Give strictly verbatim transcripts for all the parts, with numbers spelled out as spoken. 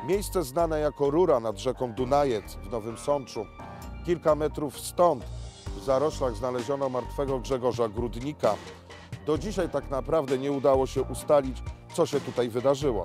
Miejsce znane jako Rura nad rzeką Dunajec w Nowym Sączu. Kilka metrów stąd w zaroślach znaleziono martwego Grzegorza Grudnika. Do dzisiaj tak naprawdę nie udało się ustalić, co się tutaj wydarzyło.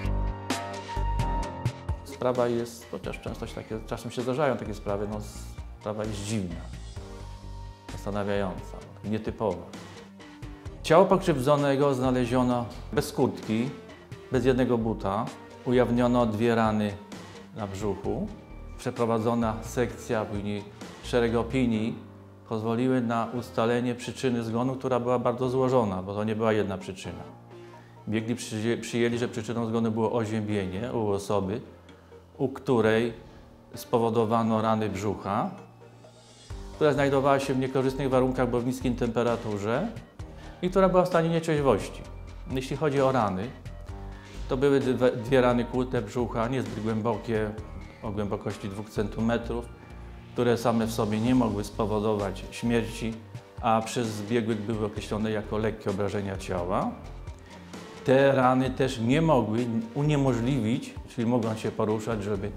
Sprawa jest, chociaż często się takie, czasem się zdarzają takie sprawy, no sprawa jest dziwna, zastanawiająca, nietypowa. Ciało pokrzywdzonego znaleziono bez kurtki, bez jednego buta. Ujawniono dwie rany na brzuchu. Przeprowadzona sekcja, później szereg opinii pozwoliły na ustalenie przyczyny zgonu, która była bardzo złożona, bo to nie była jedna przyczyna. Biegli przyjęli, że przyczyną zgonu było oziębienie u osoby, u której spowodowano rany brzucha, która znajdowała się w niekorzystnych warunkach, bo w niskiej temperaturze i która była w stanie nieczeźwości. Jeśli chodzi o rany, to były dwie rany kłute brzucha, niezbyt głębokie, o głębokości dwóch centymetrów, które same w sobie nie mogły spowodować śmierci, a przez zbiegłych były określone jako lekkie obrażenia ciała. Te rany też nie mogły uniemożliwić, czyli mogą się poruszać, żeby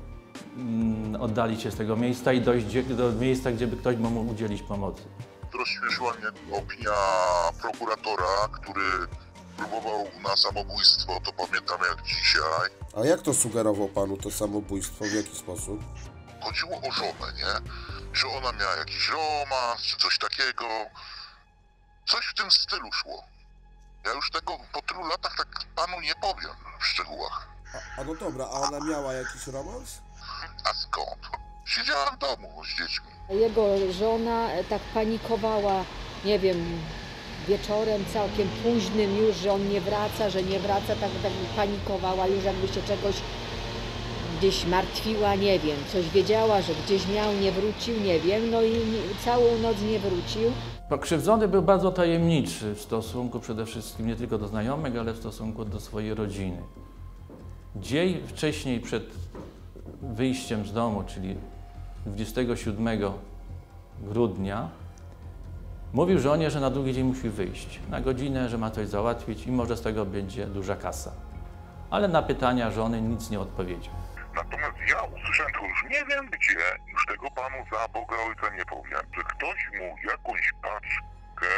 mm, oddalić się z tego miejsca i dojść do miejsca, gdzie by ktoś mógł udzielić pomocy. Rozśmieszyła mnie opinia prokuratora, który próbował na samobójstwo, to pamiętam jak dzisiaj. A jak to sugerował panu to samobójstwo, w jaki sposób? Chodziło o żonę, nie? Że ona miała jakiś romans, czy coś takiego. Coś w tym stylu szło. Ja już tego po tylu latach tak panu nie powiem w szczegółach. A, a no dobra, a ona miała jakiś romans? A skąd? Siedziałem w domu z dziećmi. Jego żona tak panikowała, nie wiem, wieczorem całkiem późnym już, że on nie wraca, że nie wraca, tak, tak panikowała już, jakby się czegoś gdzieś martwiła, nie wiem, coś wiedziała, że gdzieś miał, nie wrócił, nie wiem, no i nie, całą noc nie wrócił. Pokrzywdzony był bardzo tajemniczy w stosunku przede wszystkim nie tylko do znajomych, ale w stosunku do swojej rodziny. Dzień wcześniej przed wyjściem z domu, czyli dwudziestego siódmego grudnia, mówił żonie, że na drugi dzień musi wyjść, na godzinę, że ma coś załatwić i może z tego będzie duża kasa. Ale na pytania żony nic nie odpowiedział. Natomiast ja usłyszałem to już nie wiem gdzie, już tego panu za Boga Ojca nie powiem, że ktoś mu jakąś paczkę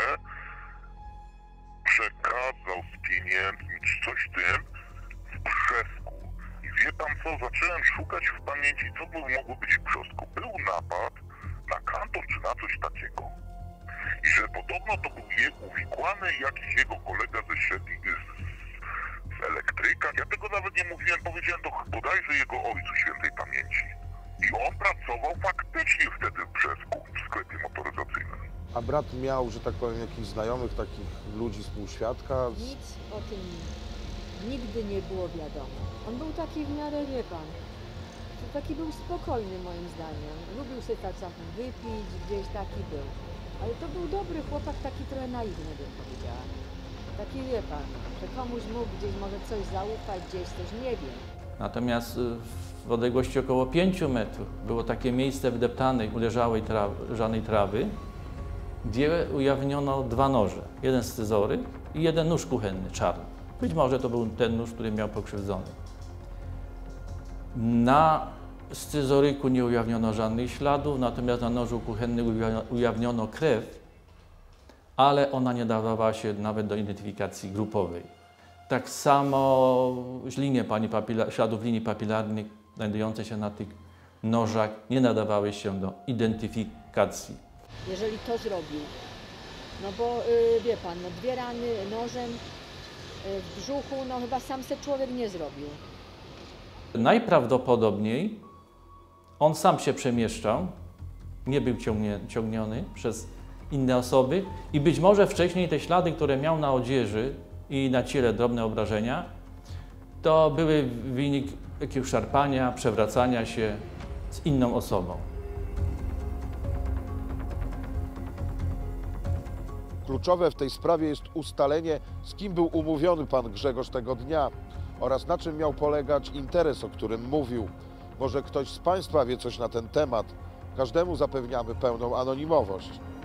przekazał z pieniędzmi czy coś tym w Brzesku. I wie pan co, zacząłem szukać w pamięci, co by mogło być w Brzesku. Był napad na kantor czy na coś takiego. I że podobno to był je uwikłany jakiś jego kolega ze średniej, z elektryka. Ja tego nawet nie mówiłem, powiedziałem to bodajże jego ojcu świętej pamięci. I on pracował faktycznie wtedy w Brzesku, w sklepie motoryzacyjnym. A brat miał, że tak powiem, jakichś znajomych, takich ludzi, współświadka? Nic o tym nigdy nie było wiadomo. On był taki w miarę, wie pan, taki był spokojny moim zdaniem. Lubił sobie tak czasem wypić, gdzieś taki był. Ale to był dobry chłopak, taki trochę naiwny, bym powiedziała. Taki, wie pan, że komuś mógł gdzieś może coś zaufać, gdzieś coś, nie wiem. Natomiast w odległości około pięciu metrów było takie miejsce wydeptanej, uleżałej trawy, żanej trawy, gdzie ujawniono dwa noże. Jeden scyzoryk i jeden nóż kuchenny, czarny. Być może to był ten nóż, który miał pokrzywdzony. Na scyzoryku nie ujawniono żadnych śladów, natomiast na nożu kuchennym ujawniono krew, ale ona nie dawała się nawet do identyfikacji grupowej. Tak samo linie pani papila, śladów linii papilarnych znajdujące się na tych nożach nie nadawały się do identyfikacji. Jeżeli to zrobił, no bo yy, wie pan, no dwie rany nożem yy, w brzuchu, no chyba sam se człowiek nie zrobił. Najprawdopodobniej on sam się przemieszczał, nie był ciągnie, ciągniony przez inne osoby i być może wcześniej te ślady, które miał na odzieży i na ciele, drobne obrażenia, to były wynik jakiegoś szarpania, przewracania się z inną osobą. Kluczowe w tej sprawie jest ustalenie, z kim był umówiony pan Grzegorz tego dnia oraz na czym miał polegać interes, o którym mówił. Może ktoś z państwa wie coś na ten temat. Każdemu zapewniamy pełną anonimowość.